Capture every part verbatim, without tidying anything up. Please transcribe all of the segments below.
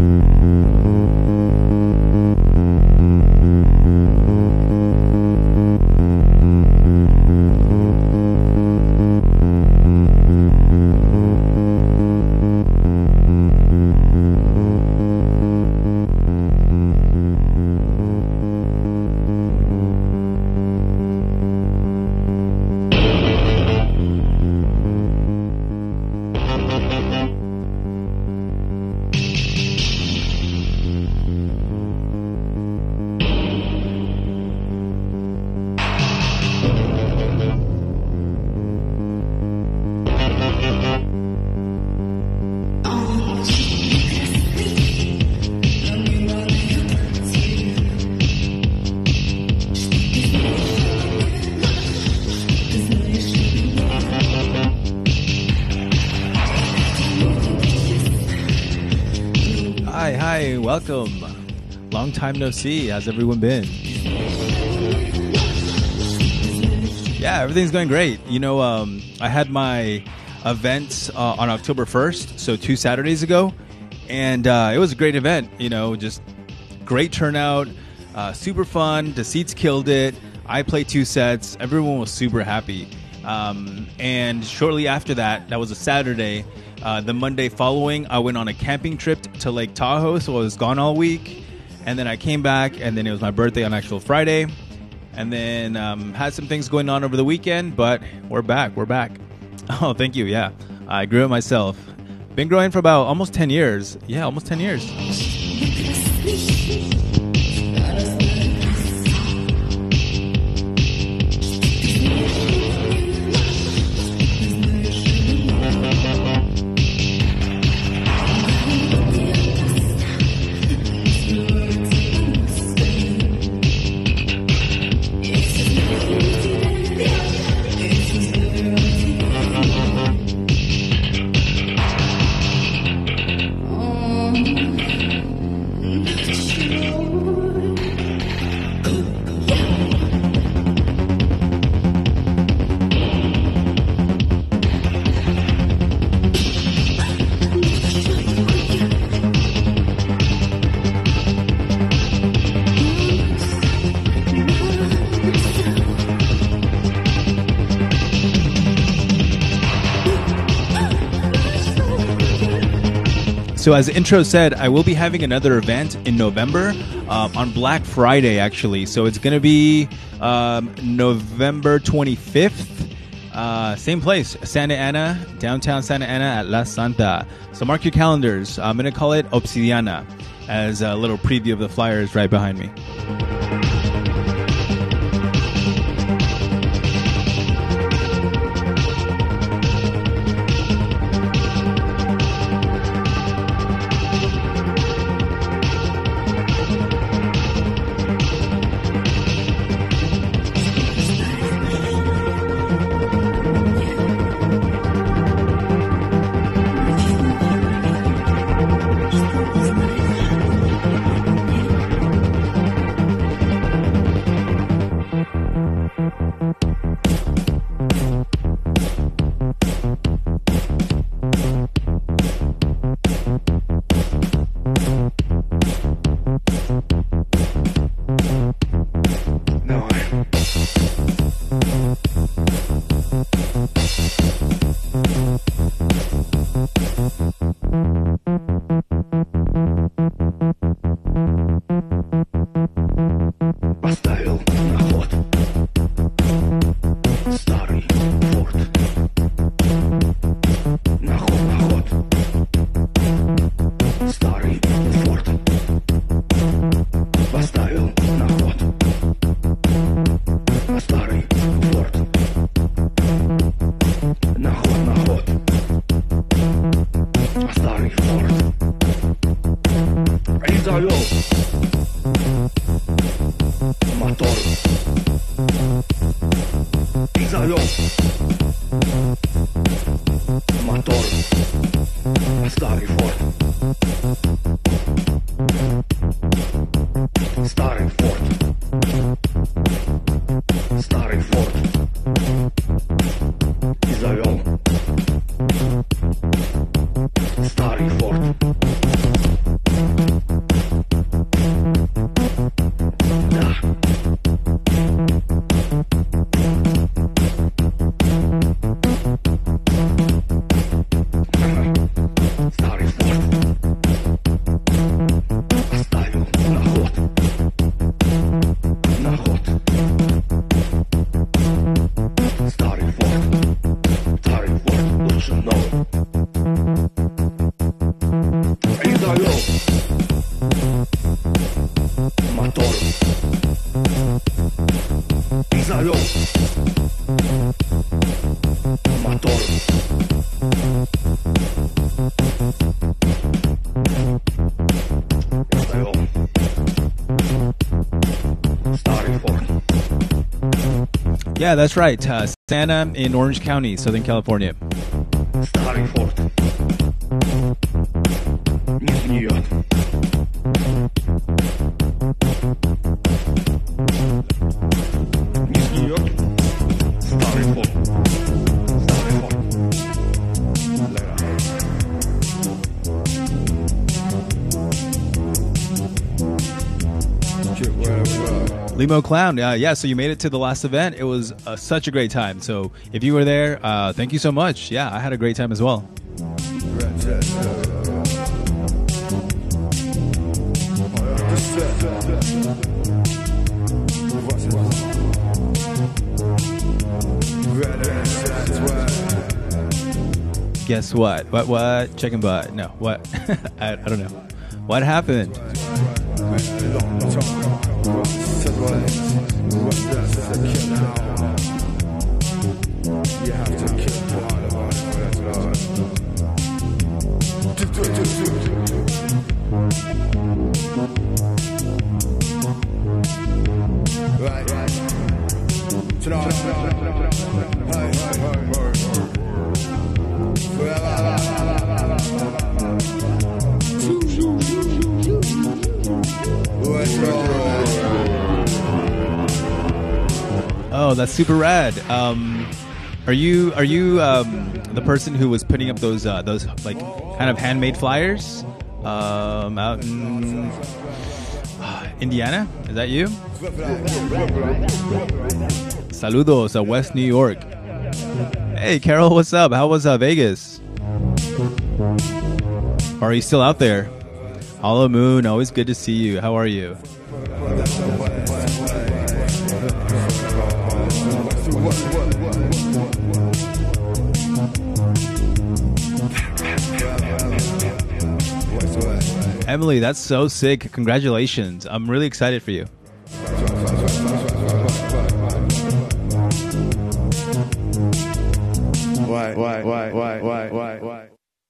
Welcome. Long time no see. How's everyone been? Yeah, everything's going great. You know, um, I had my event uh, on October first, so two Saturdays ago, and uh, it was a great event. You know, just great turnout, uh, super fun. The seats killed it. I played two sets. Everyone was super happy. Um, and shortly after that, that was a Saturday. Uh, the Monday following, I went on a camping trip to Lake Tahoe, so I was gone all week. And then I came back, and then it was my birthday on actual Friday. And then um, had some things going on over the weekend, but we're back. We're back. Oh, thank you. Yeah, I grew it myself. Been growing for about almost ten years. Yeah, almost ten years. So as the intro said, I will be having another event in November, uh, on Black Friday, actually. So it's going to be um, November twenty-fifth. Uh, same place, Santa Ana, downtown Santa Ana at La Santa. So mark your calendars. I'm going to call it Obsidiana as a little preview of the flyers right behind me. Старый форт. Israel, motor. Israel, motor. Israel, starting for. Yeah, that's right. Uh, Santa in Orange County, Southern California. Starting for. New York. New York. Starting for. Starting for. Limo Clown, uh, yeah, so you made it to the last event. It was uh, such a great time. So if you were there, uh, thank you so much. Yeah, I had a great time as well. Guess what? What? What? Chicken butt? No. What? I, I don't know. What happened? Right, right. Oh, that's super rad. Um, are you are you um, the person who was putting up those uh, those like kind of handmade flyers um, out in uh, Indiana? Is that you? Saludos, uh, West New York. Hey, Carol, what's up? How was uh, Vegas? Or are you still out there? Hollow Moon, always good to see you. How are you? Emily, that's so sick. Congratulations. I'm really excited for you. Why, why, why, why, why, why, why?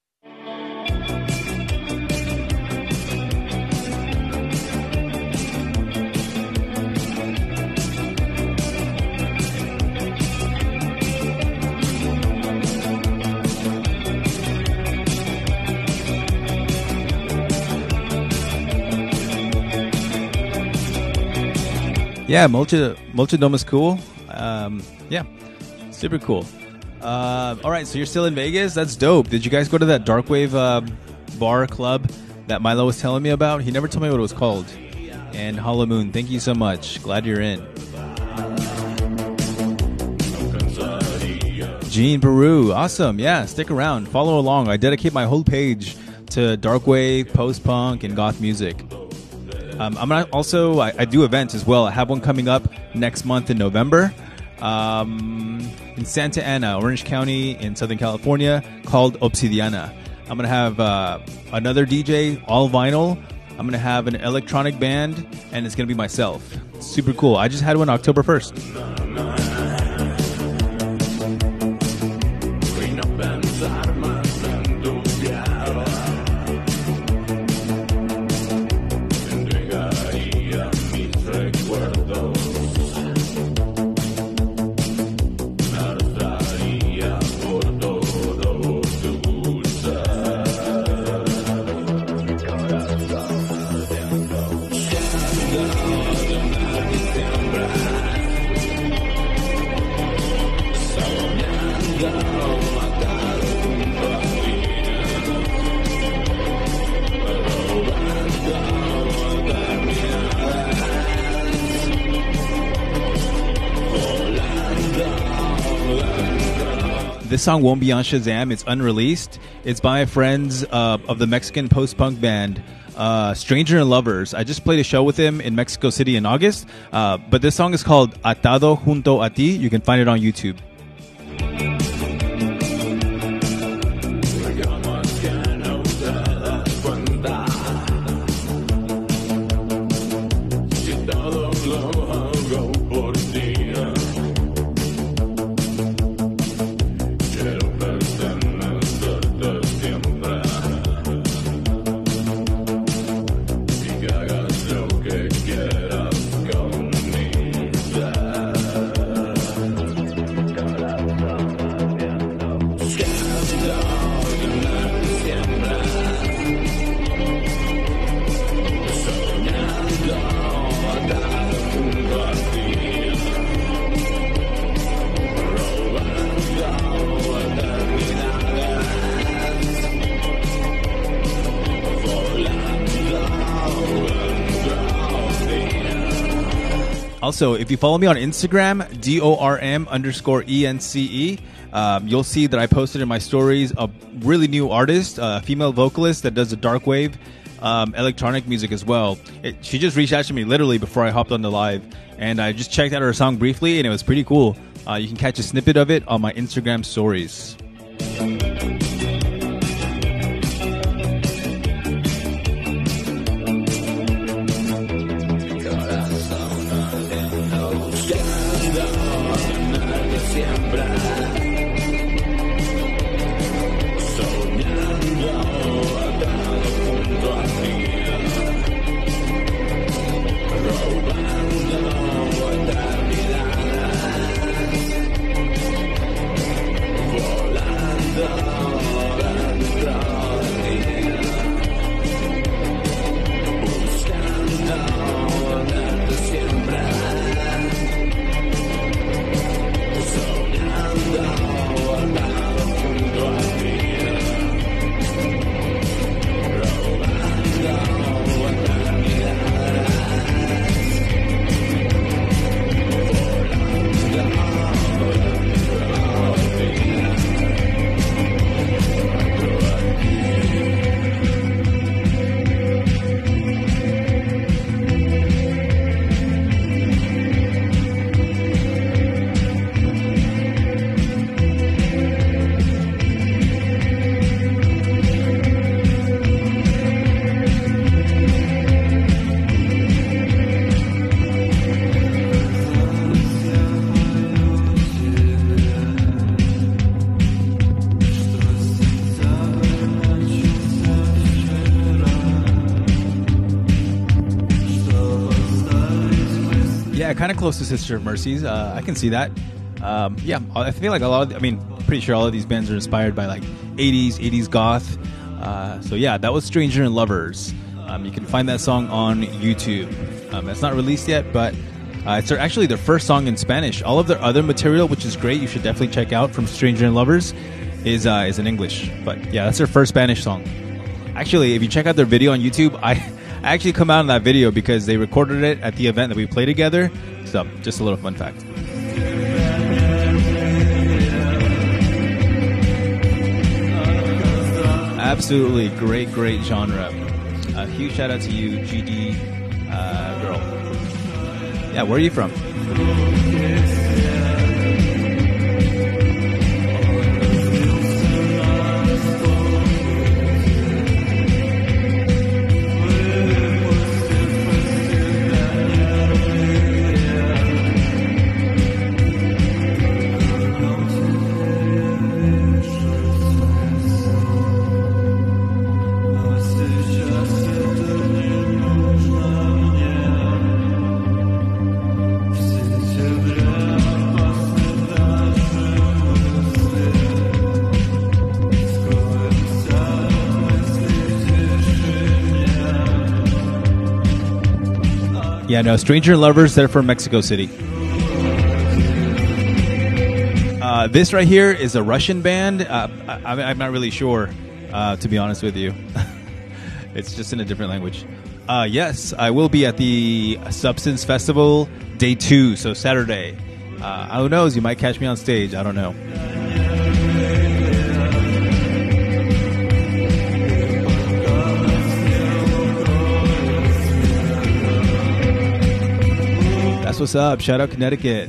Yeah, Multi Multidome is cool. Um, yeah, super cool. Uh, all right, so you're still in Vegas? That's dope. Did you guys go to that Darkwave uh, bar club that Milo was telling me about? He never told me what it was called. And Hollow Moon, thank you so much. Glad you're in. Gene Peru, awesome. Yeah, stick around. Follow along. I dedicate my whole page to Darkwave, post-punk, and goth music. Um, I'm not also, I, I do events as well. I have one coming up next month in November um, in Santa Ana, Orange County in Southern California, called Obsidiana. I'm going to have uh, another D J, all vinyl. I'm going to have an electronic band, and it's going to be myself. Super cool. I just had one October first. This song won't be on Shazam. It's unreleased. It's by friends uh, of the Mexican post-punk band uh, Stranger and Lovers. I just played a show with them in Mexico City in August. Uh, but this song is called Atado Junto a Ti. You can find it on YouTube. Also, if you follow me on Instagram, D O R M underscore E N C E, um, you'll see that I posted in my stories a really new artist, a female vocalist that does the dark wave um, electronic music as well. It, she just reached out to me literally before I hopped on the live, and I just checked out her song briefly, and it was pretty cool. Uh, you can catch a snippet of it on my Instagram stories. Yeah, kind of close to Sister of Mercies. Uh, I can see that. Um, yeah, I feel like a lot of, I mean, pretty sure all of these bands are inspired by like eighties, eighties goth. Uh, so yeah, that was Stranger and Lovers. Um, you can find that song on YouTube. Um, it's not released yet, but uh, it's their, actually their first song in Spanish. All of their other material, which is great, you should definitely check out from Stranger and Lovers, is uh, is in English. But yeah, that's their first Spanish song. Actually, if you check out their video on YouTube, I. I actually come out in that video because they recorded it at the event that we played together. So, just a little fun fact. Absolutely great, great genre. A huge shout out to you, G D uh, girl. Yeah, where are you from? Yeah, no, Stranger Lovers, they're from Mexico City. Uh, this right here is a Russian band. Uh, I, I'm not really sure, uh, to be honest with you. It's just in a different language. Uh, yes, I will be at the Substance Festival day two, so Saturday. Uh, who knows? You might catch me on stage. I don't know. That's what's up. Shout out Connecticut.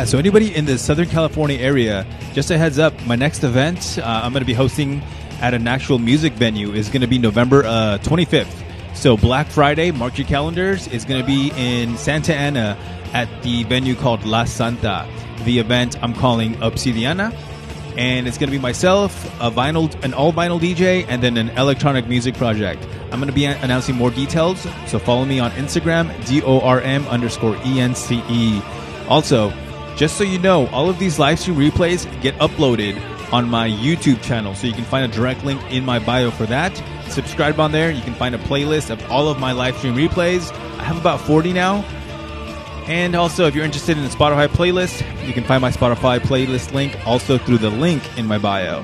so anybody in the Southern California area, just a heads up, my next event uh, I'm going to be hosting at an actual music venue is going to be November uh, twenty-fifth. So Black Friday, mark your calendars, is going to be in Santa Ana at the venue called La Santa. The event I'm calling Obsidiana. And it's going to be myself, a vinyl, an all-vinyl D J, and then an electronic music project. I'm going to be a- announcing more details, so follow me on Instagram, D O R M underscore E N C E. Also, just so you know, all of these live stream replays get uploaded on my YouTube channel, so you can find a direct link in my bio for that. Subscribe on there. You can find a playlist of all of my live stream replays. I have about forty now. And also, if you're interested in the Spotify playlist, you can find my Spotify playlist link also through the link in my bio.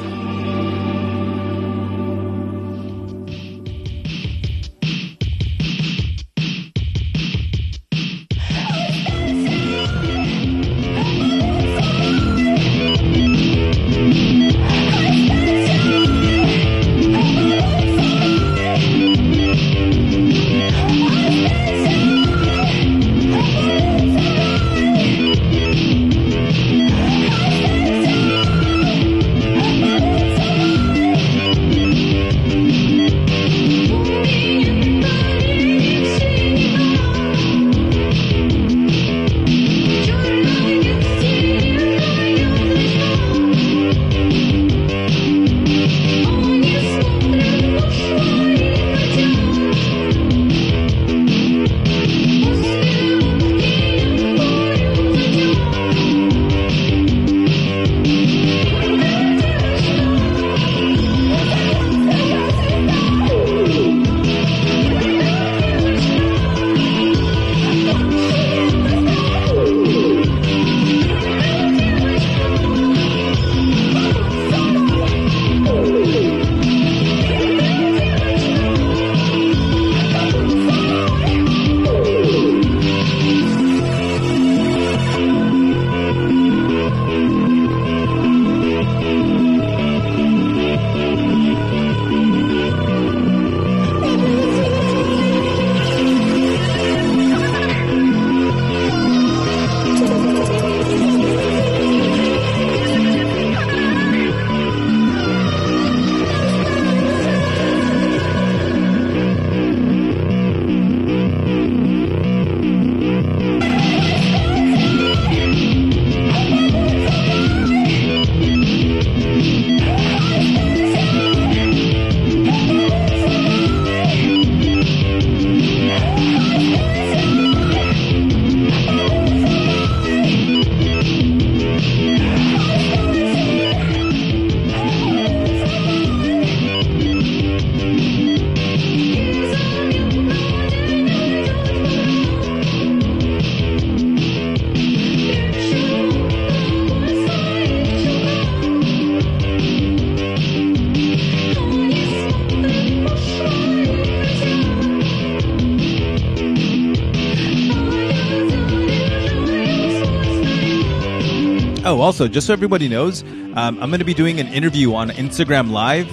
Oh, also, just so everybody knows, um, I'm going to be doing an interview on Instagram Live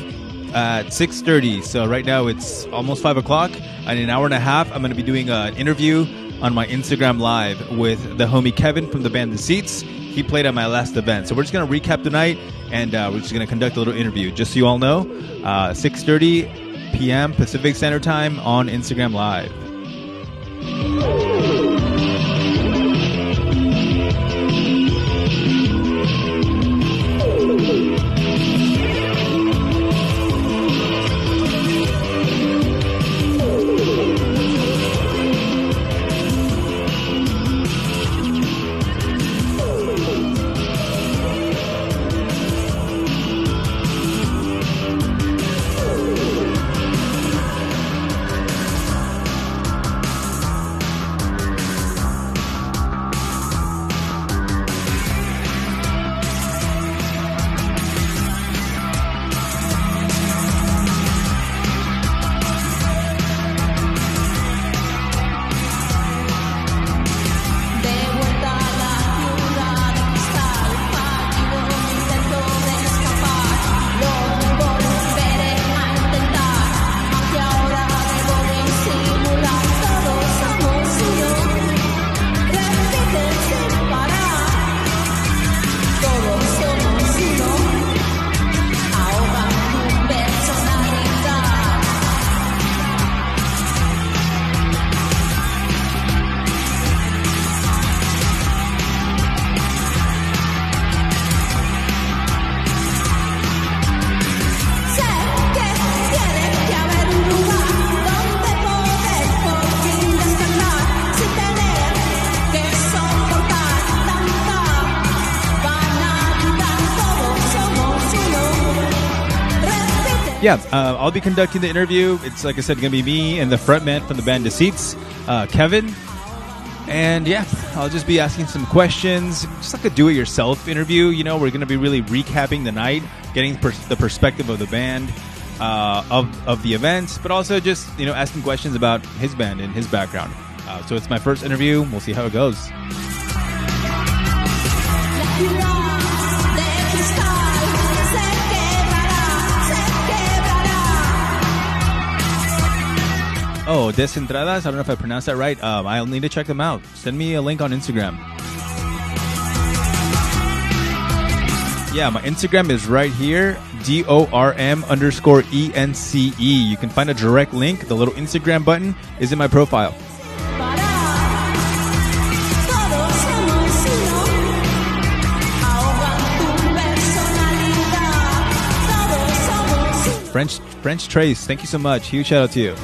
at six thirty. So right now it's almost five o'clock. In an hour and a half, I'm going to be doing an interview on my Instagram Live with the homie Kevin from the band The Seats. He played at my last event. So we're just going to recap the night, and uh, we're just going to conduct a little interview. Just so you all know, uh, six thirty p.m. Pacific Standard Time on Instagram Live. Yeah, uh, I'll be conducting the interview. It's, like I said, going to be me and the frontman from the band Deceits, uh, Kevin. And yeah, I'll just be asking some questions, just like a do-it-yourself interview. You know, we're going to be really recapping the night, getting pers- the perspective of the band, uh, of of the events, but also just, you know, asking questions about his band and his background. Uh, so it's my first interview. We'll see how it goes. Oh, Desentradas. I don't know if I pronounced that right. Um, I'll need to check them out. Send me a link on Instagram. Yeah, my Instagram is right here. D O R M underscore E N C E. You can find a direct link. The little Instagram button is in my profile. French French Trace, thank you so much. Huge shout out to you.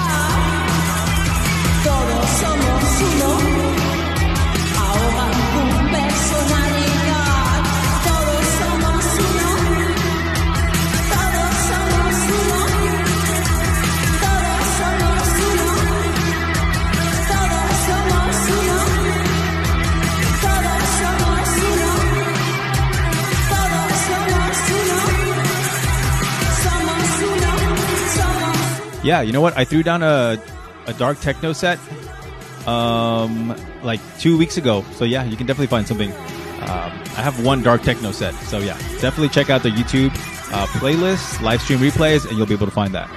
Yeah, you know what? I threw down a a dark techno set um, like two weeks ago. So yeah, you can definitely find something. Um, I have one dark techno set. So yeah, definitely check out the YouTube uh, playlist, live stream replays, and you'll be able to find that.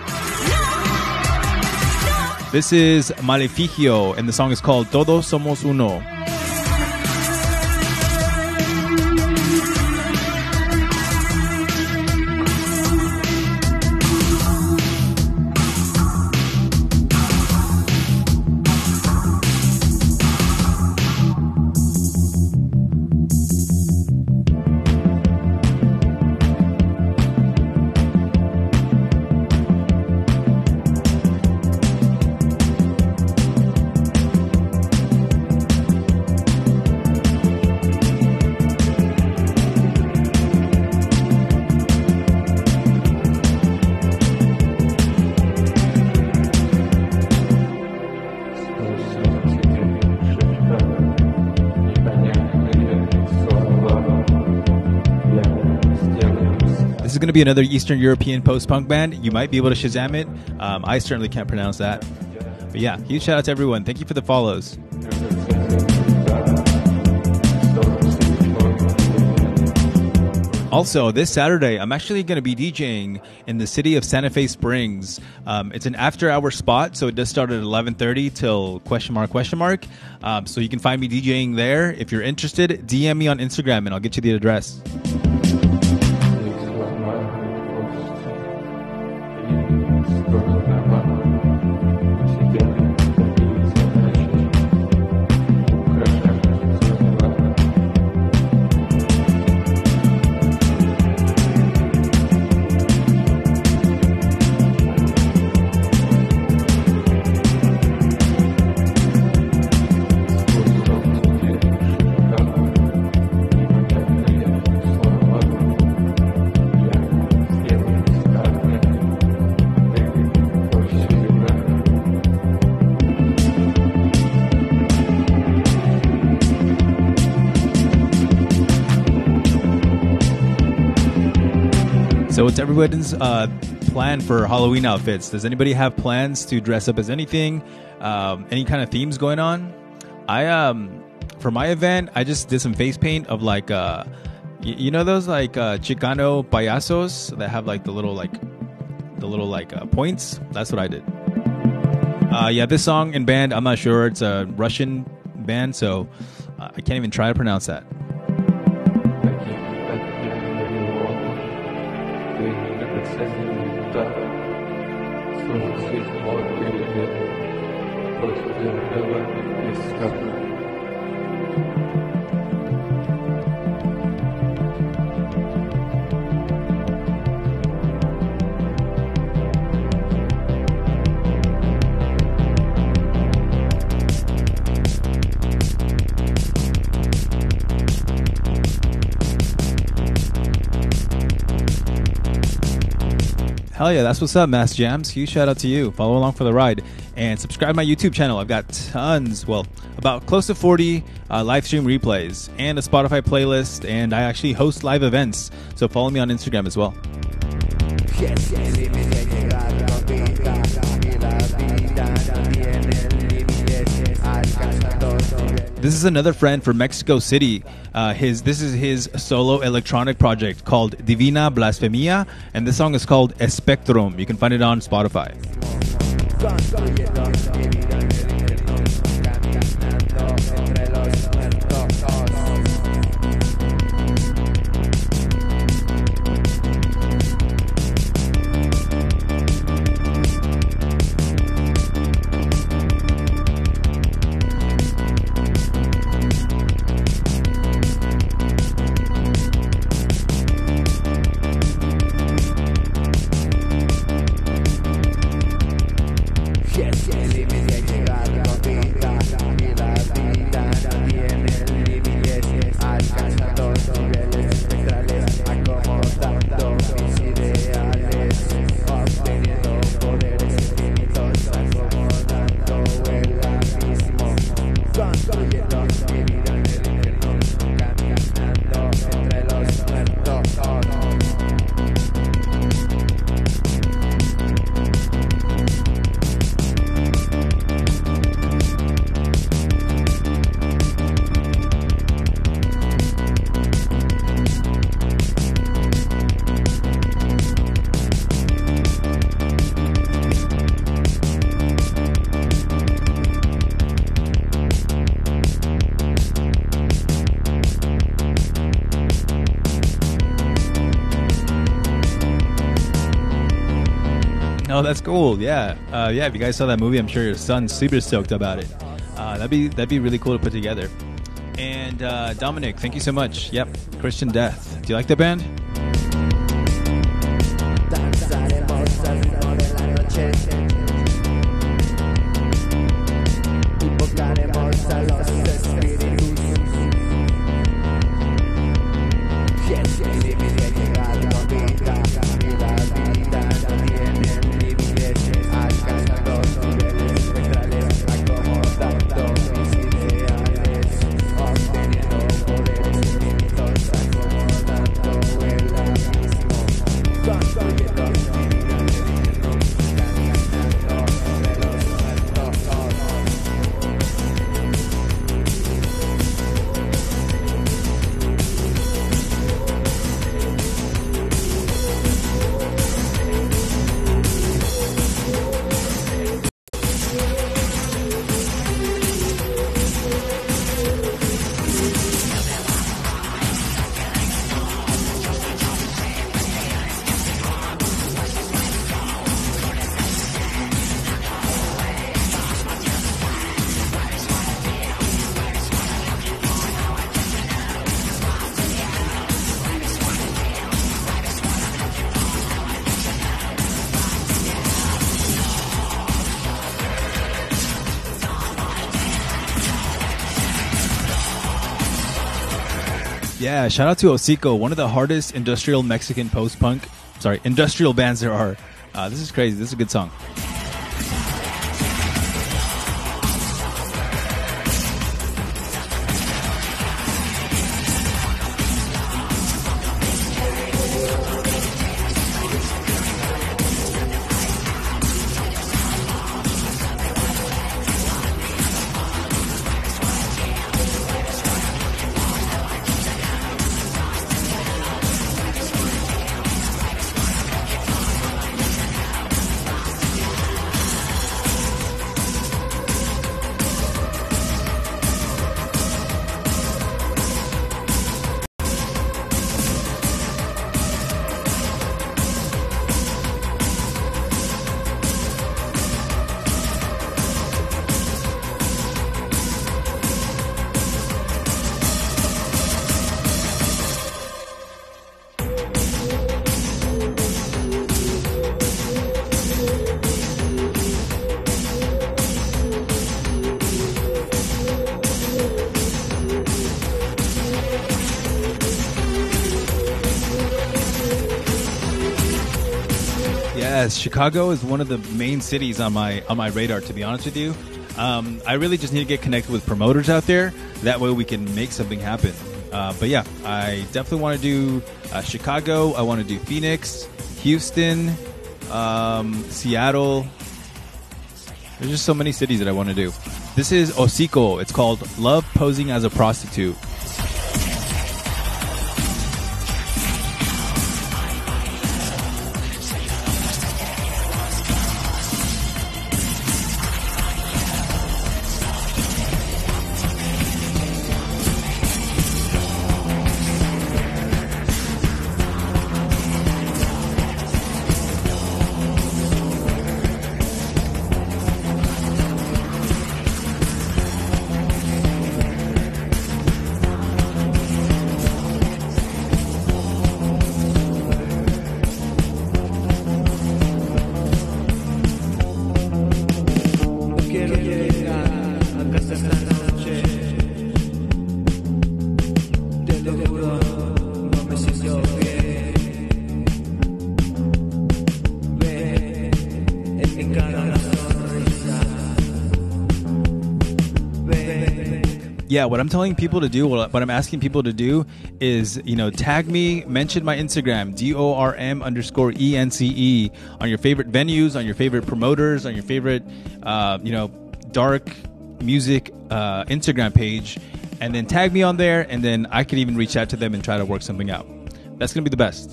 This is Maleficio, and the song is called Todos Somos Uno. This is going to be another Eastern European post-punk band. You might be able to Shazam it. Um, I certainly can't pronounce that. But yeah, huge shout out to everyone. Thank you for the follows. Also, this Saturday, I'm actually going to be DJing in the city of Santa Fe Springs. Um, it's an after-hour spot, so it does start at eleven thirty till question mark, question mark. Um, so you can find me DJing there. If you're interested, D M me on Instagram, and I'll get you the address. So what's everyone's uh, plan for Halloween outfits? Does anybody have plans to dress up as anything? Um, any kind of themes going on? I um for my event, I just did some face paint of like uh y- you know those like uh, Chicano payasos that have like the little like the little like uh, points. That's what I did. Uh, yeah, this song and band, I'm not sure. It's a Russian band, so uh, I can't even try to pronounce that. Hell yeah, that's what's up, Mass Jams. Huge shout out to you. Follow along for the ride. And subscribe to my YouTube channel. I've got tons, well, about close to forty uh, live stream replays and a Spotify playlist. And I actually host live events. So follow me on Instagram as well. This is another friend from Mexico City. Uh, his This is his solo electronic project called Divina Blasfemia, and this song is called Espectrum. You can find it on Spotify. Oh, that's cool. Yeah, uh, yeah. If you guys saw that movie, I'm sure your son's super stoked about it. Uh, that'd be that'd be really cool to put together. And uh, Dominic, thank you so much. Yep, Christian Death. Do you like that band? Yeah, shout out to Hocico, one of the hardest industrial Mexican post-punk, sorry, industrial bands there are. Uh, this is crazy. This is a good song. Yes, Chicago is one of the main cities on my on my radar. To be honest with you, um, I really just need to get connected with promoters out there. That way, we can make something happen. Uh, but yeah, I definitely want to do uh, Chicago. I want to do Phoenix, Houston, um, Seattle. There's just so many cities that I want to do. This is Hocico. It's called Love Posing as a Prostitute. Yeah, what I'm telling people to do, what I'm asking people to do is, you know, tag me, mention my Instagram, D O R M underscore E N C E, on your favorite venues, on your favorite promoters, on your favorite, uh, you know, dark music uh, Instagram page, and then tag me on there, and then I can even reach out to them and try to work something out. That's going to be the best.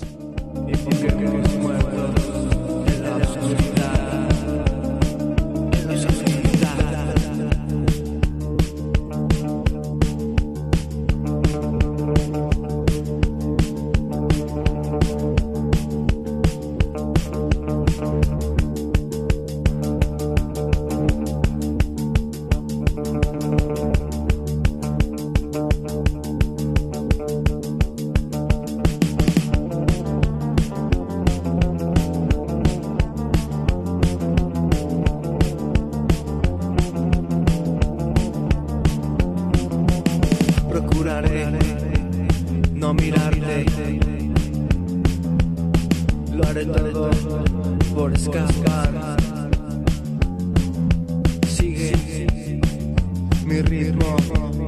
No mirarte, lo haré todo por escapar. Sigue mi ritmo,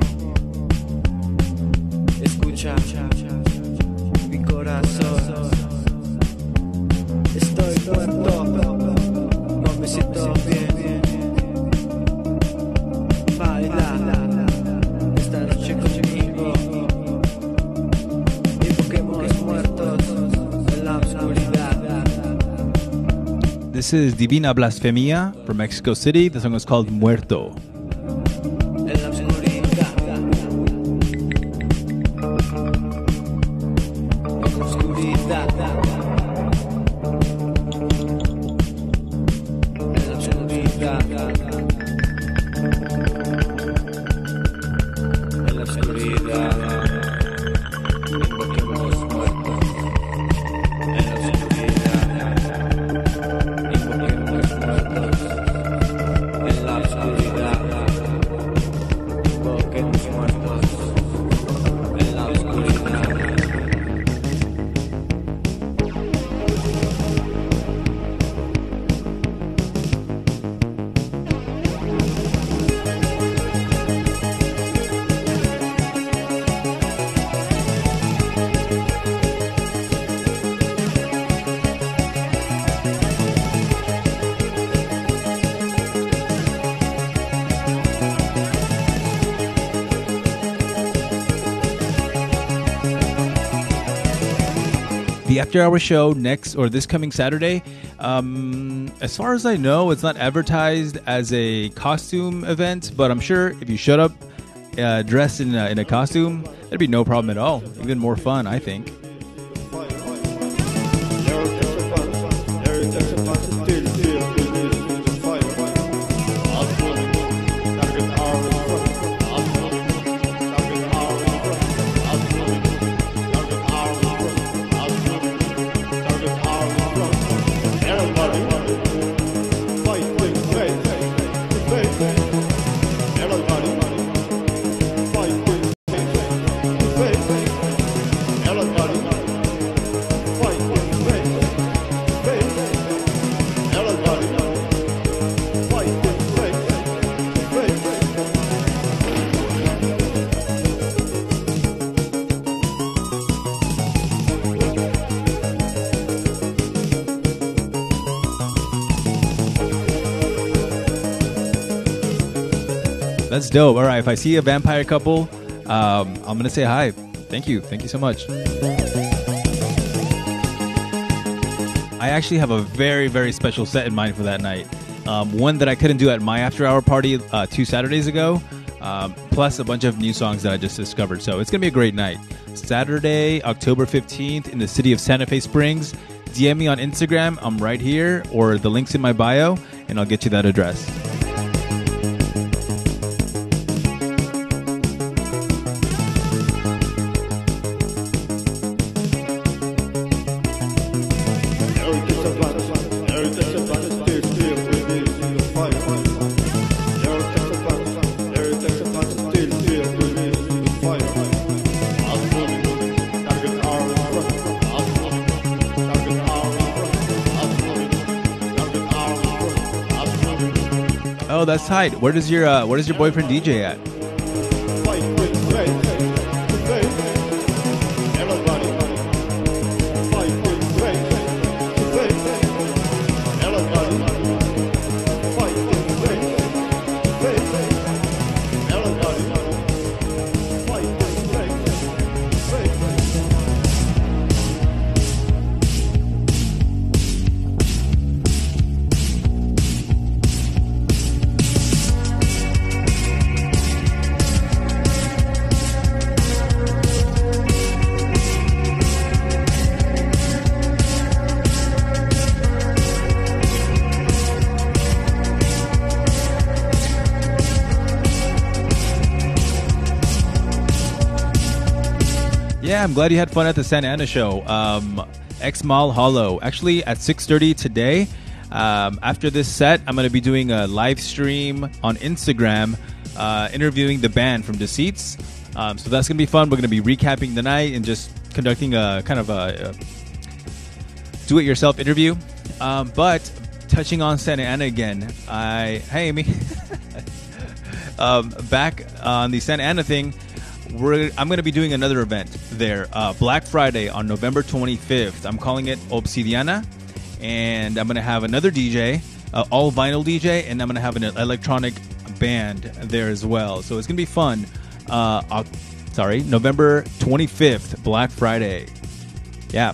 escucha mi corazón. Estoy muerto, no me siento bien. Baila esta noche conmigo. This is Divina Blasfemia from Mexico City. The song is called Muerto. The After Hour show next or this coming Saturday, um, as far as I know, it's not advertised as a costume event, but I'm sure if you showed up uh, dressed in a, in a costume, there'd be no problem at all. Even more fun, I think. Everybody That's dope. All right, if I see a vampire couple, um, I'm gonna say hi. Thank you. Thank you so much. I actually have a very, very special set in mind for that night. Um, one that I couldn't do at my after-hour party uh, two Saturdays ago, um, plus a bunch of new songs that I just discovered. So it's going to be a great night. Saturday, October fifteenth in the city of Santa Fe Springs. D M me on Instagram. I'm right here, or the link's in my bio, and I'll get you that address. Oh, that's tight. Where does your uh, where does your boyfriend D J at? Yeah, I'm glad you had fun at the Santa Ana show. Um, X Mall Hollow. Actually, at six thirty today, um, after this set, I'm going to be doing a live stream on Instagram, uh, interviewing the band from Deceits. Um, so that's going to be fun. We're going to be recapping the night and just conducting a kind of a, a do-it-yourself interview. Um, but touching on Santa Ana again, I hey Amy, um, back on the Santa Ana thing. We're, I'm going to be doing another event there, uh, Black Friday on November twenty-fifth. I'm calling it Obsidiana, and I'm going to have another D J, uh, all vinyl D J, and I'm going to have an electronic band there as well. So it's going to be fun. Uh, uh, sorry, November twenty-fifth, Black Friday. Yeah.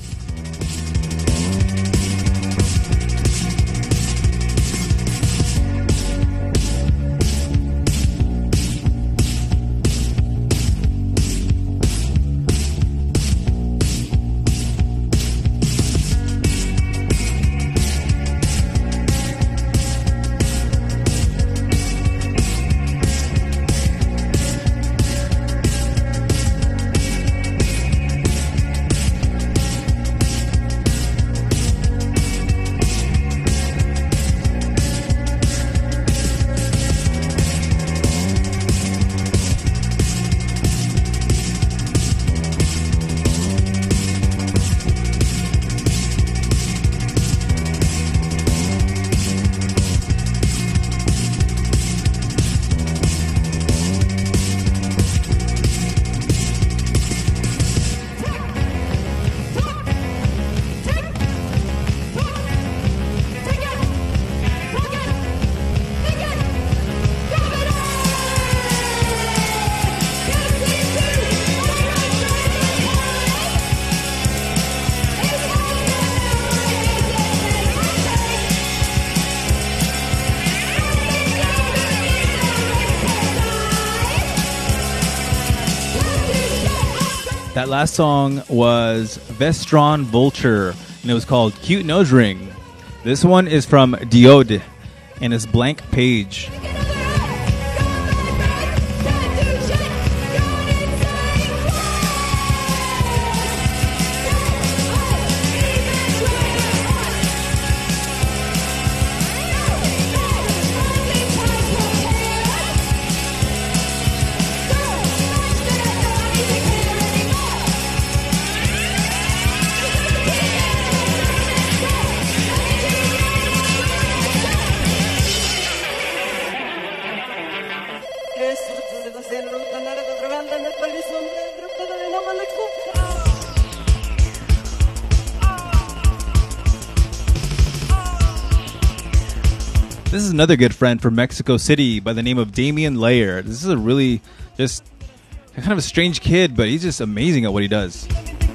That last song was Vestron Vulture, and it was called Cute Nose Ring. This one is from Diode, and it's Blank Page. This is another good friend from Mexico City by the name of Damian Layer. This is a really just kind of a strange kid, but he's just amazing at what he does.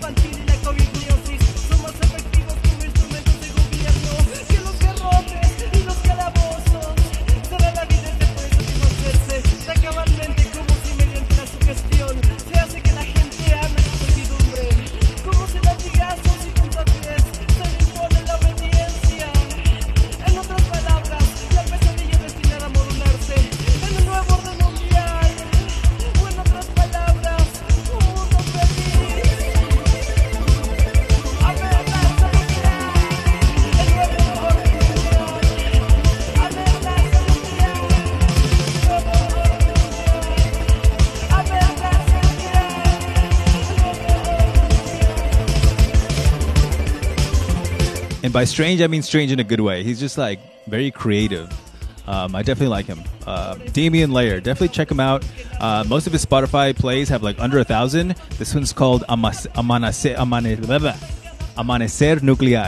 And by strange, I mean strange in a good way. He's just like very creative. Um, I definitely like him. Uh, Damian Layer, definitely check him out. Uh, most of his Spotify plays have like under a thousand. This one's called Amas- Amanecer, Amane- blah, blah, Amanecer Nuclear.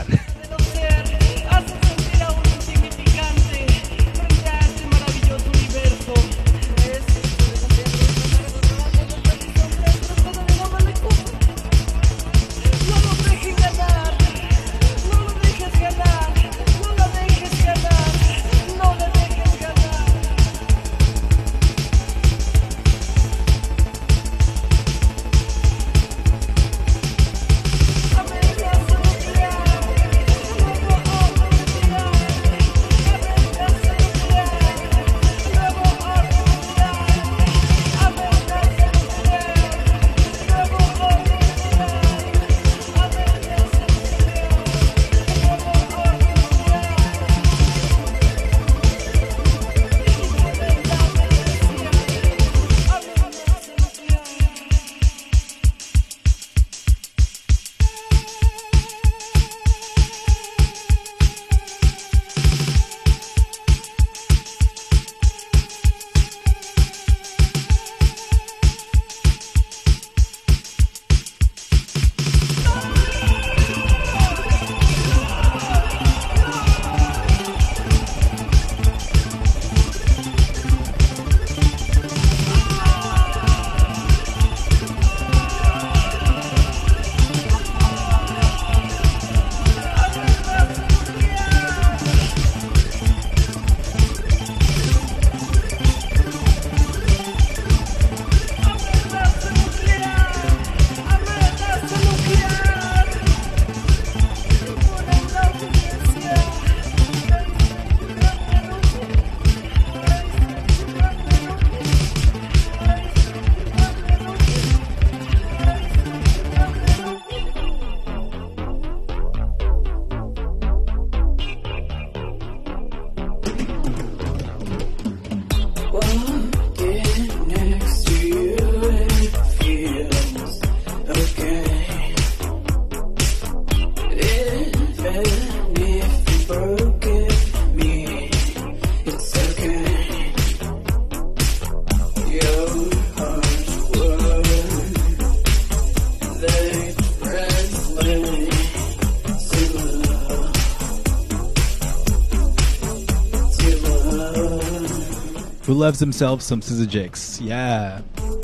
Who loves himself some S Z A Jakes? Yeah.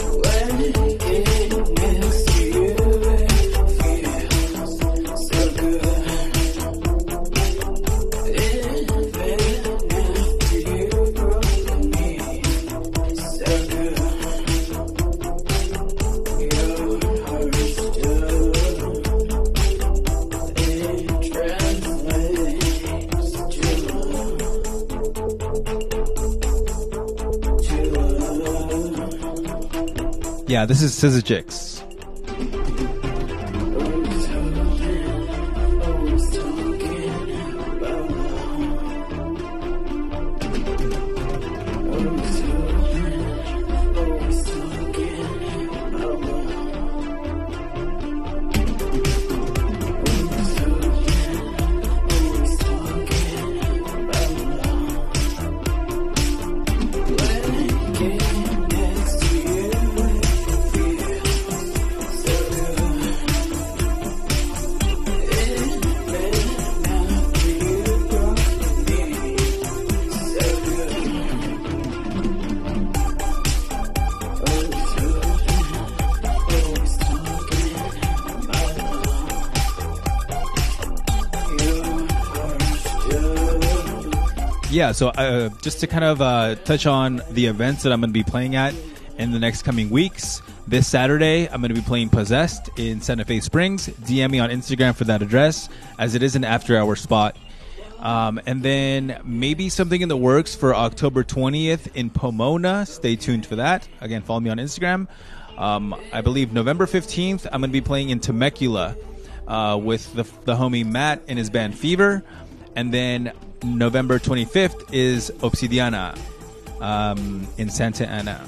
Yeah, this is S Z A Jakes. Yeah, so uh, just to kind of uh, touch on the events that I'm going to be playing at in the next coming weeks. This Saturday, I'm going to be playing Possessed in Santa Fe Springs. D M me on Instagram for that address, as it is an after-hour spot. Um, and then maybe something in the works for October twentieth in Pomona. Stay tuned for that. Again, follow me on Instagram. Um, I believe November fifteenth, I'm going to be playing in Temecula uh, with the, the homie Matt and his band Fever. And then November twenty-fifth is Obsidiana um, in Santa Ana.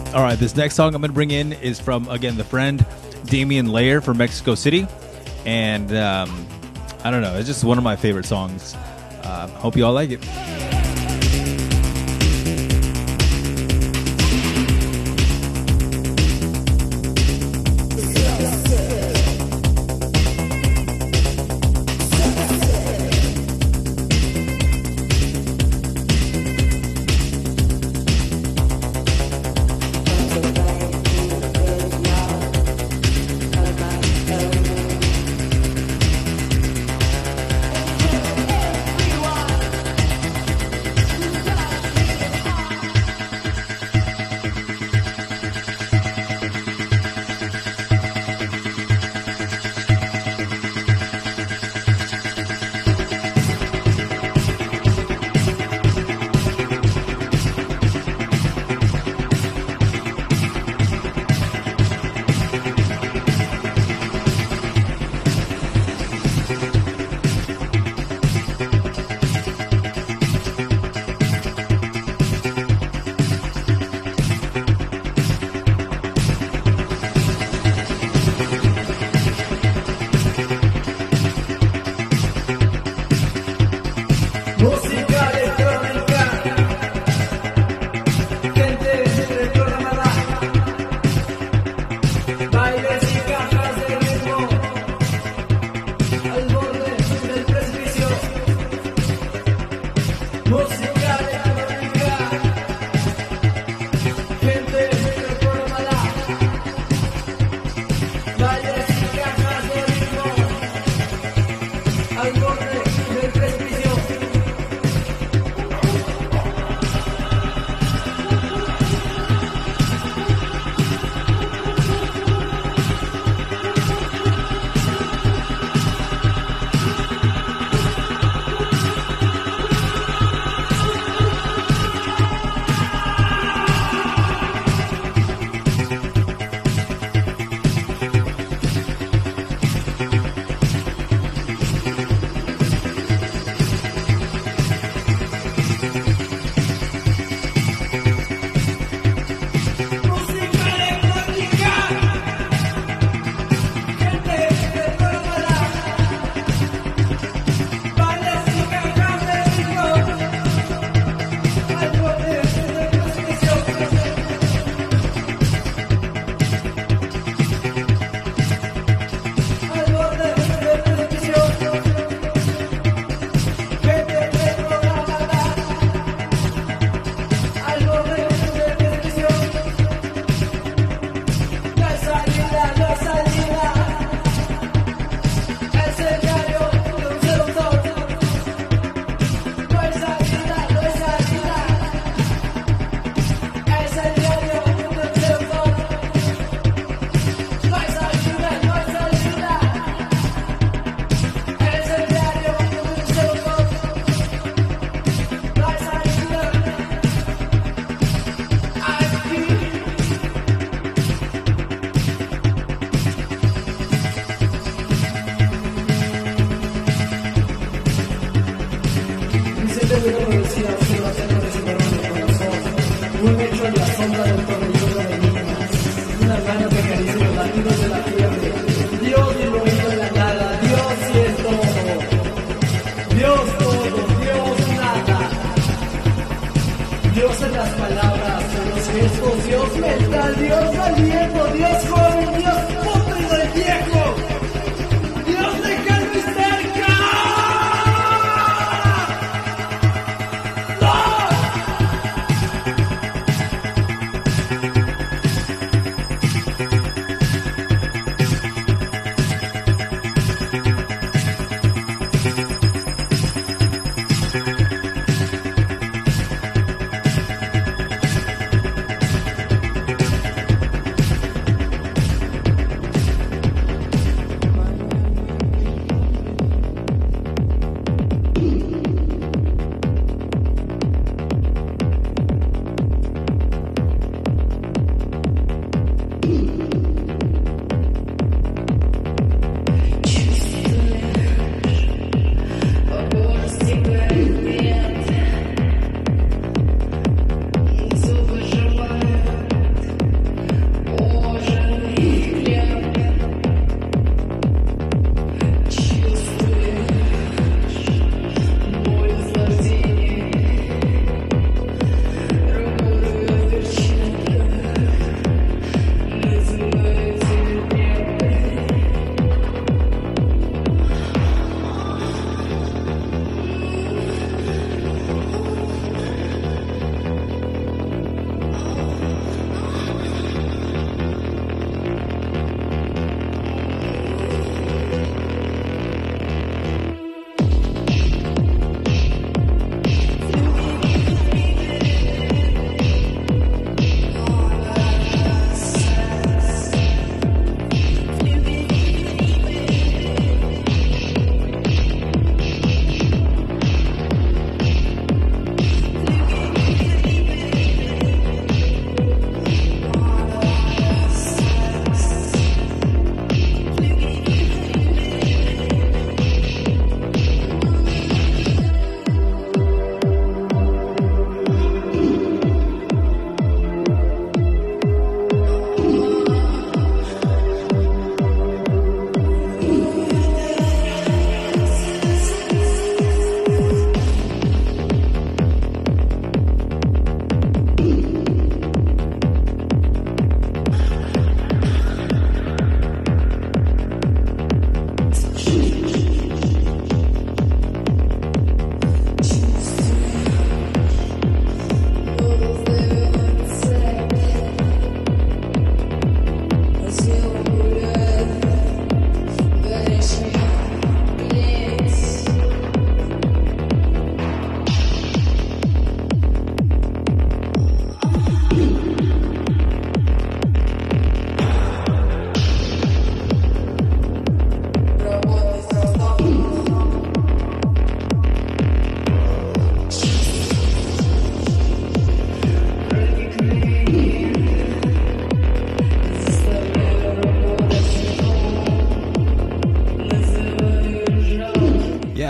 All right, this next song I'm going to bring in is from, again, the friend Damian Layer from Mexico City. And um, I don't know, it's just one of my favorite songs. Uh, hope you all like it.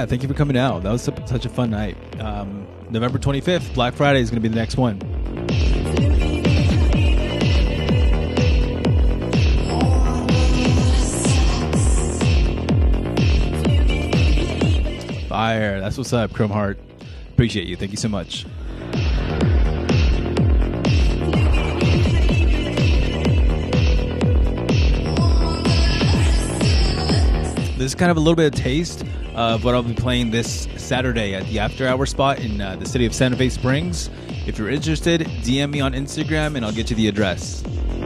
thank you for coming out. That was su- such a fun night. Um, November twenty-fifth, Black Friday is going to be the next one. Fire. That's what's up, Chrome Heart. Appreciate you. Thank you so much. This is kind of a little bit of taste of what I'll be playing this Saturday at the After Hour spot in uh, the city of Santa Fe Springs. If you're interested, D M me on Instagram and I'll get you the address.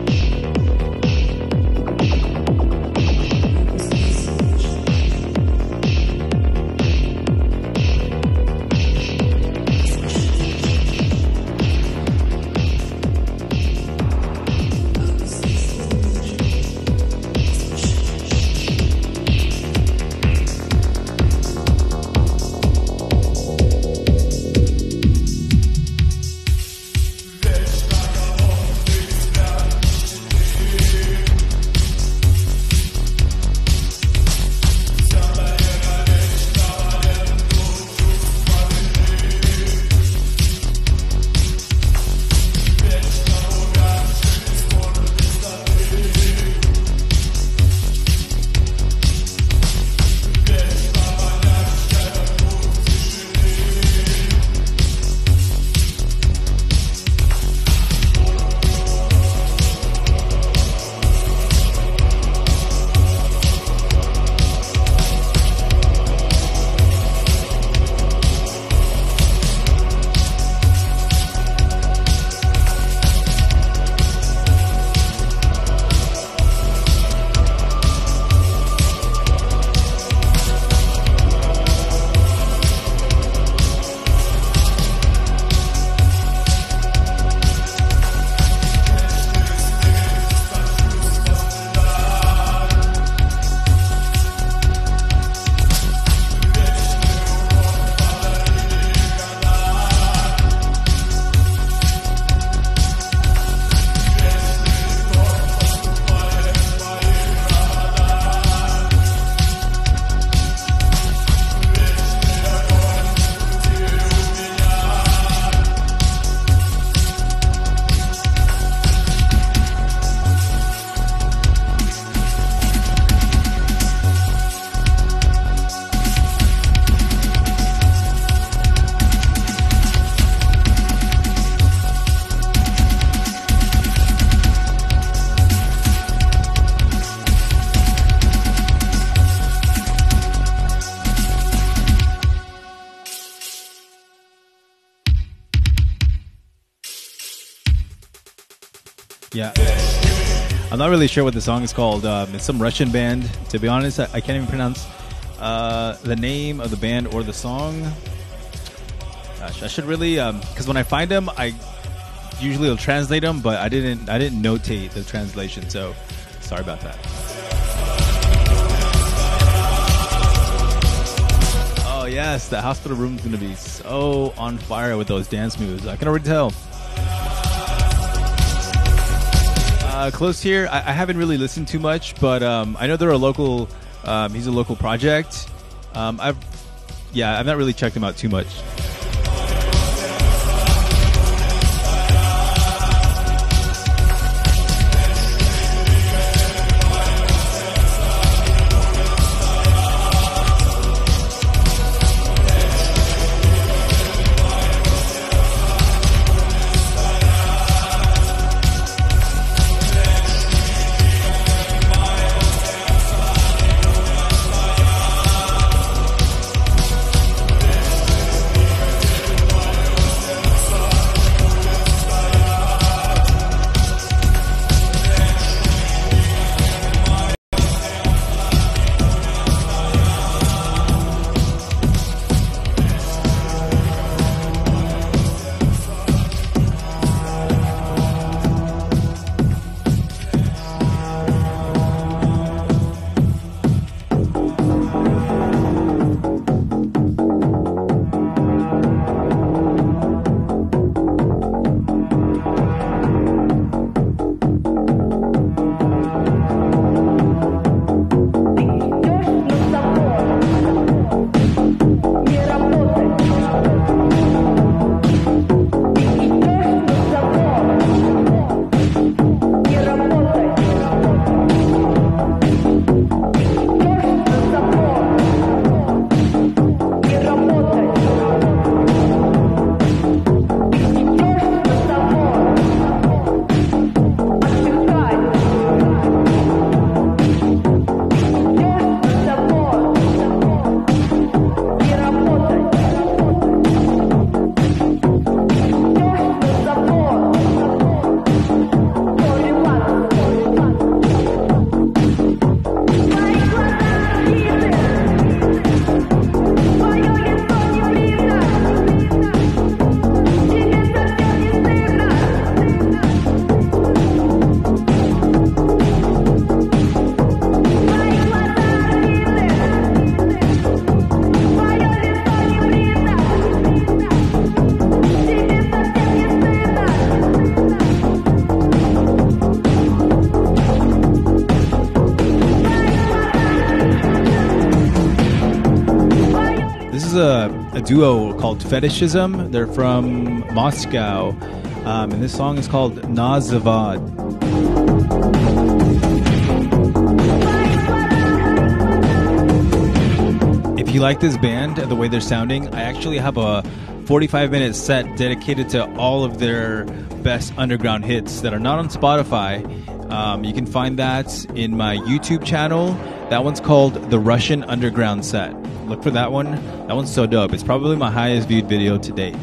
Yeah. I'm not really sure what the song is called. Um, it's some Russian band. To be honest, I, I can't even pronounce uh, the name of the band or the song. Gosh, I should really, because um, when I find them, I usually will translate them, but I didn't. I didn't notate the translation, so sorry about that. Oh yes, the hospital room is going to be so on fire with those dance moves. I can already tell. Uh, close here, I, I haven't really listened too much, but um, I know they're a local. Um, he's a local project. Um, I've, yeah, I've not really checked him out too much. a duo called Fetishism. They're from Moscow, um, and this song is called Nazavad. If you like this band, the way they're sounding, I actually have a forty-five minute set dedicated to all of their best underground hits that are not on Spotify. Um, you can find that in my YouTube channel. That one's called The Russian Underground Set. Look for that one. That one's so dope. It's probably my highest viewed video to date.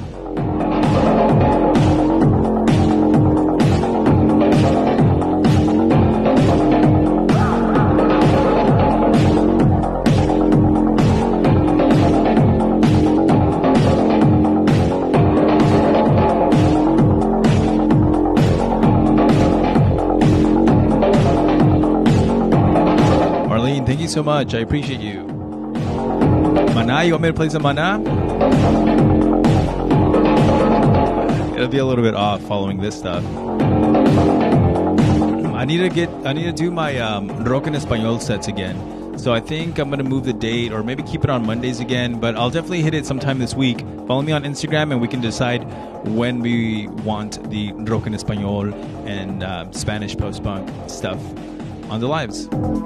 Thank you so much. I appreciate you. Mana, you want me to play some Mana? It'll be a little bit off following this stuff. I need to get. I need to do my um, Rock en Español sets again. So I think I'm gonna move the date, or maybe keep it on Mondays again. But I'll definitely hit it sometime this week. Follow me on Instagram, and we can decide when we want the Rock en Español and uh, Spanish post-punk stuff on the lives.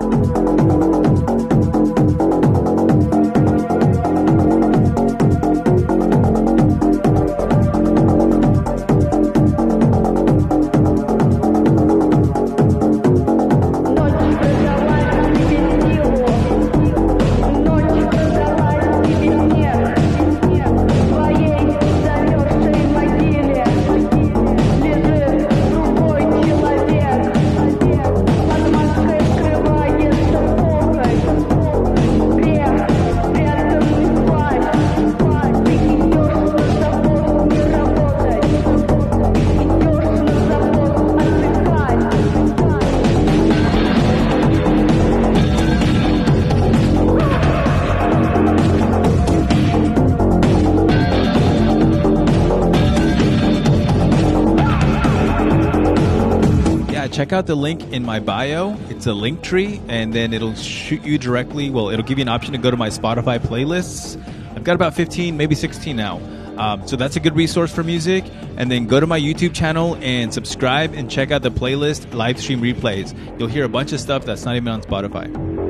Check out the link in my bio. It's a link tree, and then it'll shoot you directly. Well, it'll give you an option to go to my Spotify playlists. I've got about fifteen, maybe sixteen now. Um, so that's a good resource for music. And then go to my YouTube channel and subscribe and check out the playlist live stream replays. You'll hear a bunch of stuff that's not even on Spotify.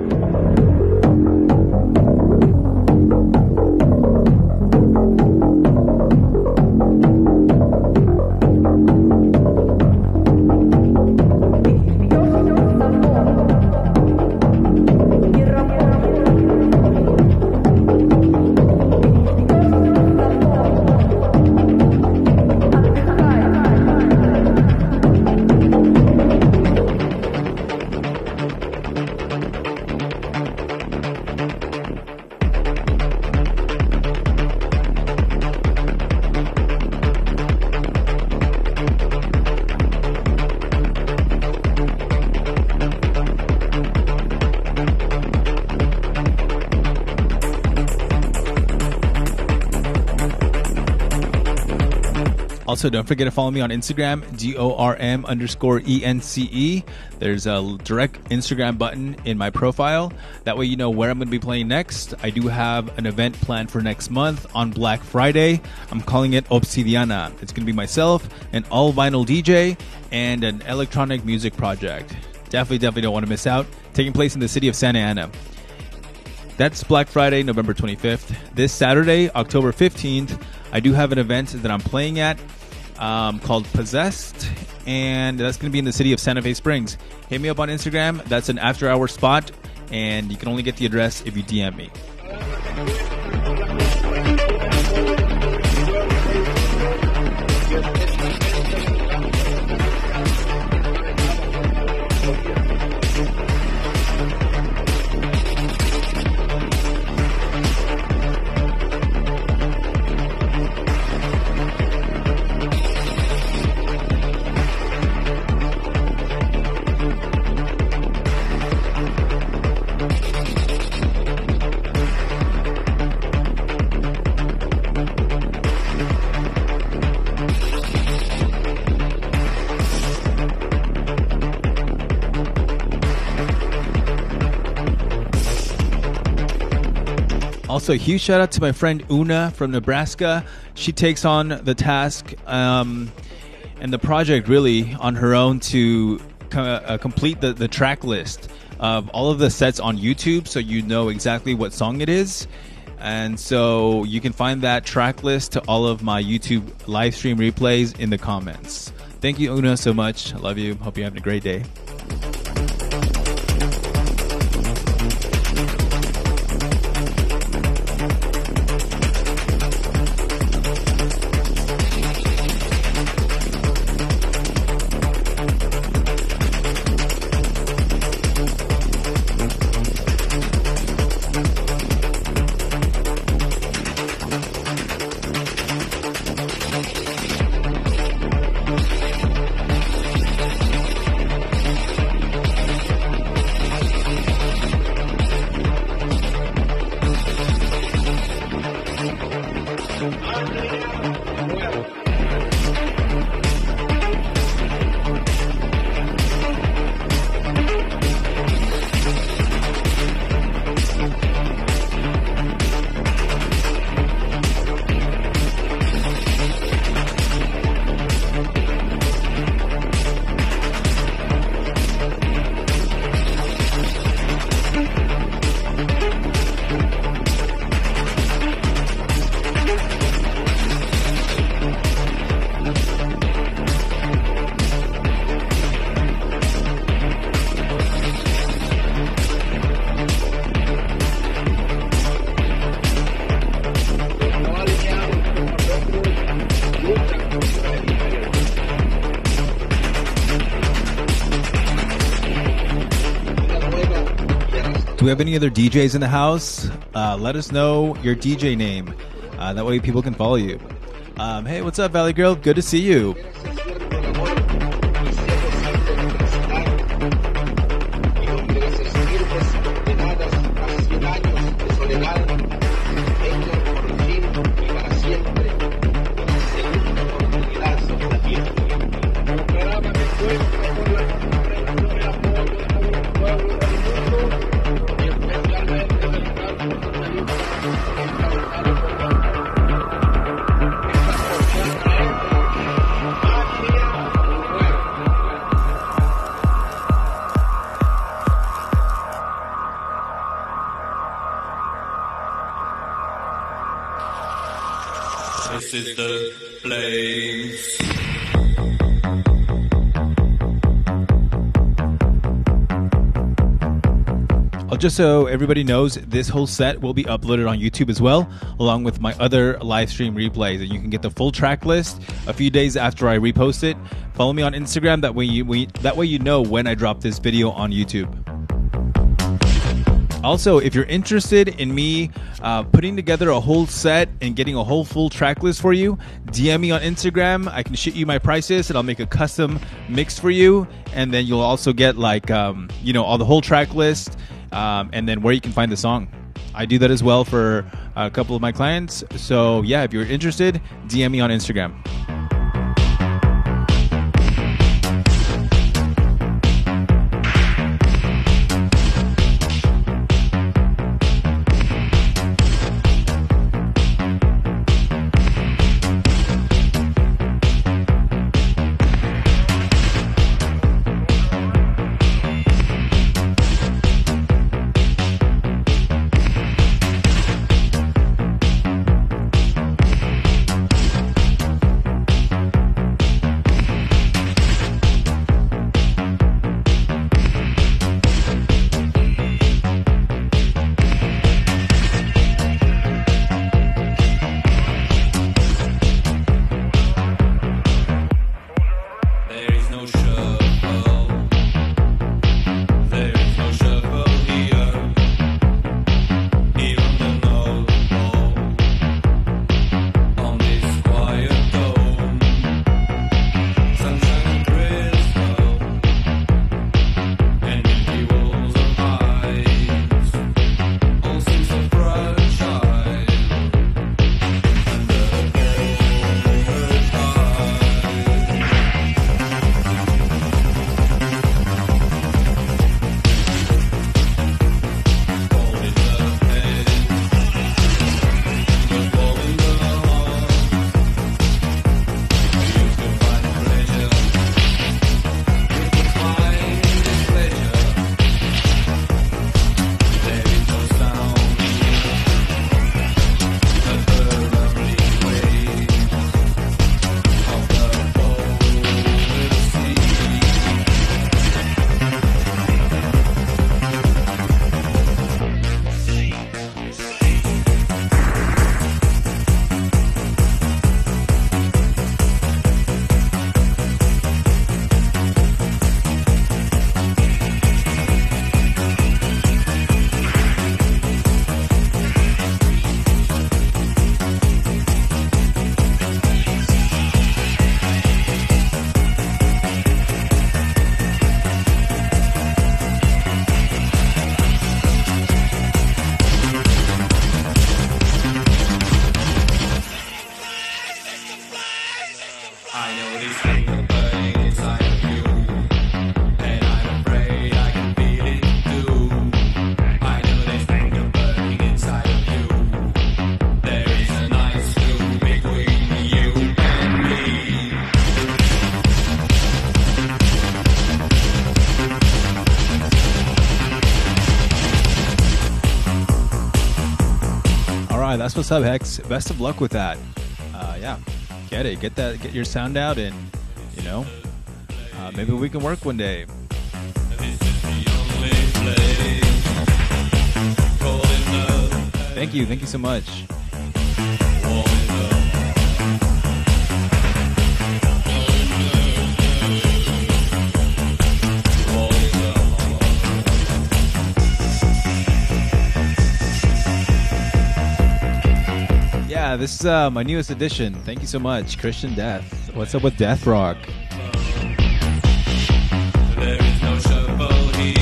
Also, don't forget to follow me on Instagram, D O R M underscore E N C E. There's a direct Instagram button in my profile. That way you know where I'm going to be playing next. I do have an event planned for next month on Black Friday. I'm calling it Obsidiana. It's going to be myself, an all-vinyl D J, and an electronic music project. Definitely, definitely don't want to miss out. Taking place in the city of Santa Ana. That's Black Friday, November twenty-fifth. This Saturday, October fifteenth, I do have an event that I'm playing at um, called Possessed, and that's going to be in the city of Santa Fe Springs. Hit me up on Instagram. That's an after-hour spot, and you can only get the address if you D M me. Also, a huge shout out to my friend Una from Nebraska. She takes on the task um, and the project really on her own to co- uh, complete the, the track list of all of the sets on YouTube, so you know exactly what song it is. And so you can find that track list to all of my YouTube live stream replays in the comments. Thank you, Una, so much. I love you. Hope you're having a great day. Do we have any other D Js in the house? Uh, let us know your D J name. Uh, that way people can follow you. Um, hey, what's up, Valley Girl? Good to see you. This is the place. Oh, just so everybody knows, this whole set will be uploaded on YouTube as well, along with my other live stream replays. And you can get the full track list a few days after I repost it. Follow me on Instagram. That way you we, that way you know when I drop this video on YouTube. Also, if you're interested in me uh, putting together a whole set and getting a whole full track list for you, D M me on Instagram. I can shoot you my prices and I'll make a custom mix for you. And then you'll also get like, um, you know, all the whole track list um, and then where you can find the song. I do that as well for a couple of my clients. So yeah, if you're interested, D M me on Instagram. That's what's up, Hex. Best of luck with that. Uh, yeah, get it. Get that. Get your sound out, and you know, uh, maybe we can work one day. Thank you. Thank you so much. Yeah, this is uh, my newest edition. Thank you so much, Christian Death. What's up with Death Rock? There is no shovel here.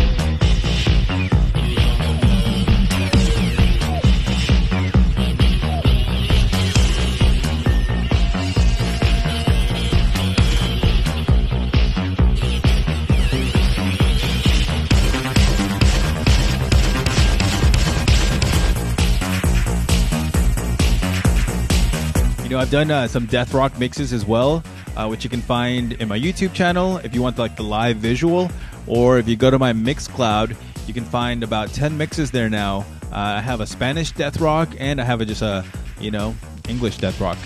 You know, I've done uh, some death rock mixes as well, uh, which you can find in my YouTube channel if you want like the live visual, or if you go to my Mixcloud, you can find about ten mixes there now. Uh, I have a Spanish death rock, and I have a, just a, you know, English death rock.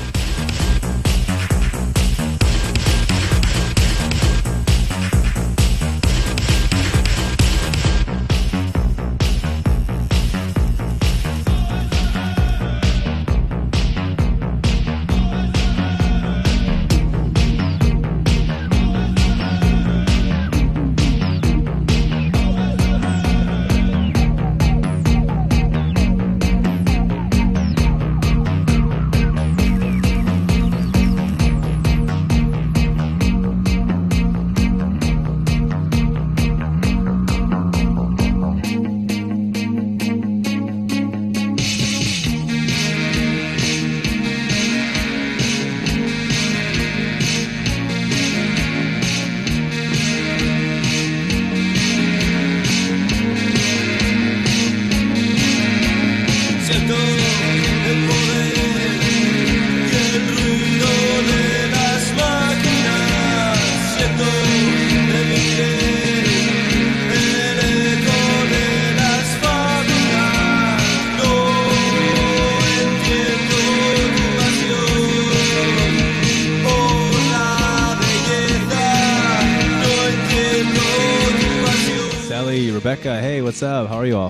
Rebecca, hey, what's up? How are you all?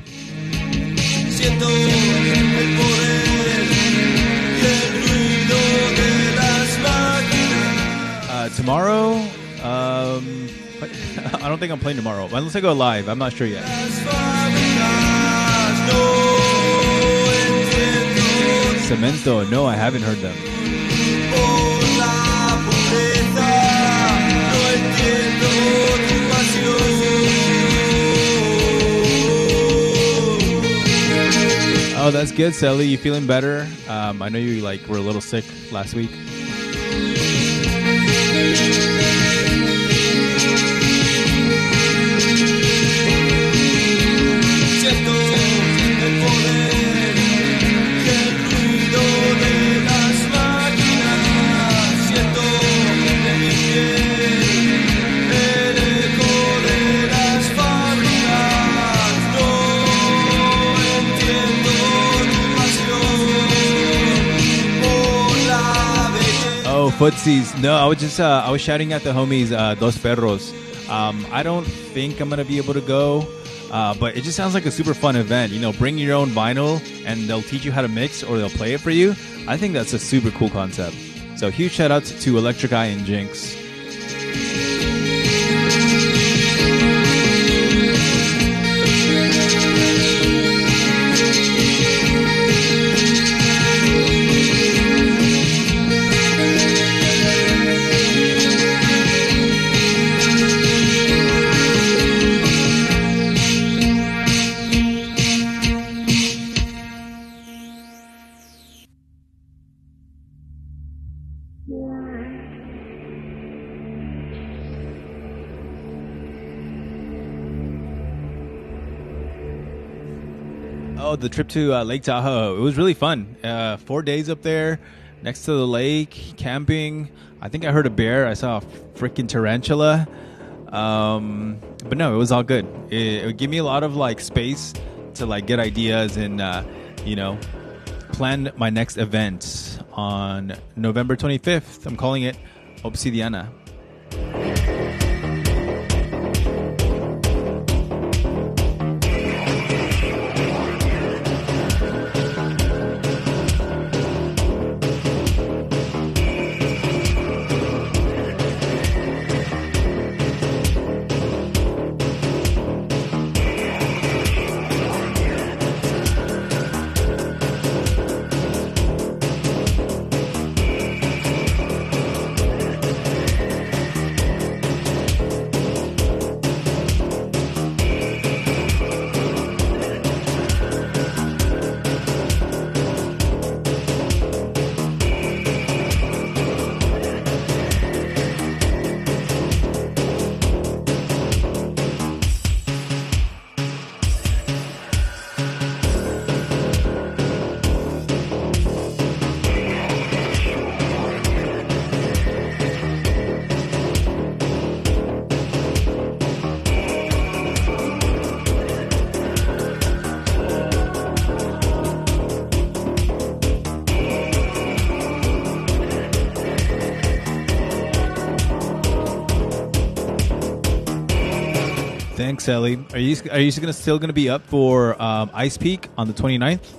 Uh, tomorrow, um, I don't think I'm playing tomorrow, unless I go live. I'm not sure yet. Cemento, no, I haven't heard them. Oh, that's good, Sally. You feeling better? Um, I know you like were a little sick last week. Footsies. No, I was just uh, I was shouting at the homies, uh, Dos Perros. Um, I don't think I'm gonna be able to go, uh, but it just sounds like a super fun event. You know, bring your own vinyl, and they'll teach you how to mix, or they'll play it for you. I think that's a super cool concept. So huge shout outs to Electric Eye and Jinx. Oh, the trip to uh, Lake Tahoe. It was really fun. Uh, four days up there next to the lake, camping. I think I heard a bear. I saw a freaking tarantula. Um, but no, it was all good. It, it would give me a lot of like space to like get ideas and, uh, you know, plan my next event on November twenty-fifth. I'm calling it Obsidiana. Thanks, Ellie. Are you are you gonna, still going to be up for um, Ice Peak on the twenty-ninth?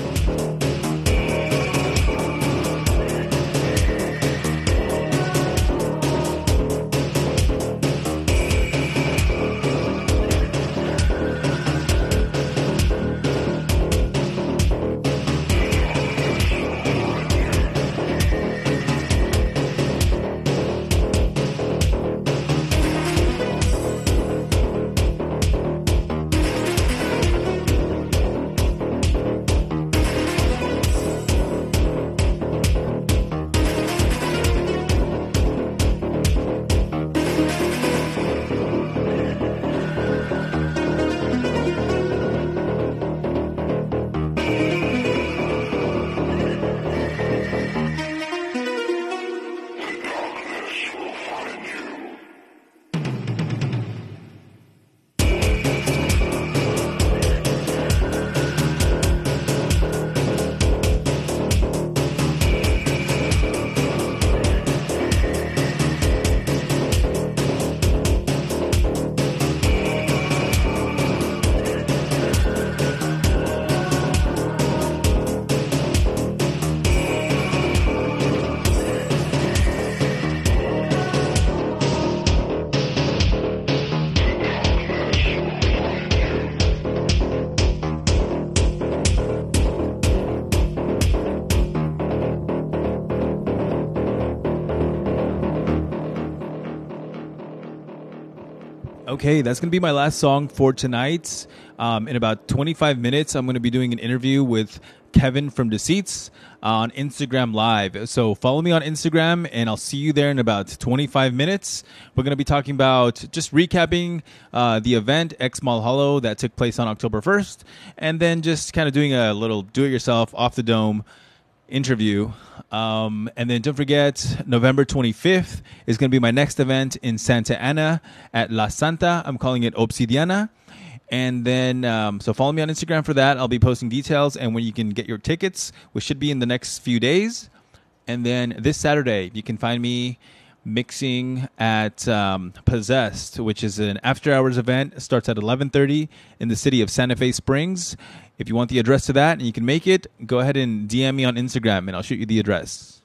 Okay, that's going to be my last song for tonight. Um, in about twenty-five minutes, I'm going to be doing an interview with Kevin from Deceits on Instagram Live. So follow me on Instagram, and I'll see you there in about twenty-five minutes. We're going to be talking about just recapping uh, the event, X Mall Hollow, that took place on October first, and then just kind of doing a little do-it-yourself, off-the-dome interview. Um, and then don't forget, November twenty-fifth is going to be my next event in Santa Ana at La Santa. I'm calling it Obsidiana. And then, um, so follow me on Instagram for that. I'll be posting details and when you can get your tickets, which should be in the next few days. And then this Saturday, you can find me mixing at um, Possessed, which is an after-hours event. It starts at eleven thirty in the city of Santa Fe Springs. If you want the address to that and you can make it, go ahead and D M me on Instagram and I'll shoot you the address.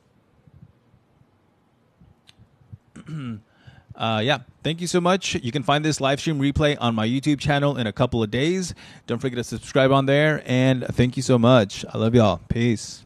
uh, yeah, thank you so much. You can find this live stream replay on my YouTube channel in a couple of days. Don't forget to subscribe on there. And thank you so much. I love y'all. Peace.